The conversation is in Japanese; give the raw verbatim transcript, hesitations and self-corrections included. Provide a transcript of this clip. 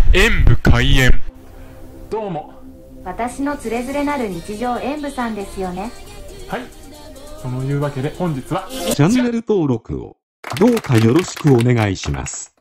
演武開演。 どうも。 私のつれづれなる日常演武さんですよね。 はい。そのいうわけで本日はチャンネル登録をどうかよろしくお願いします。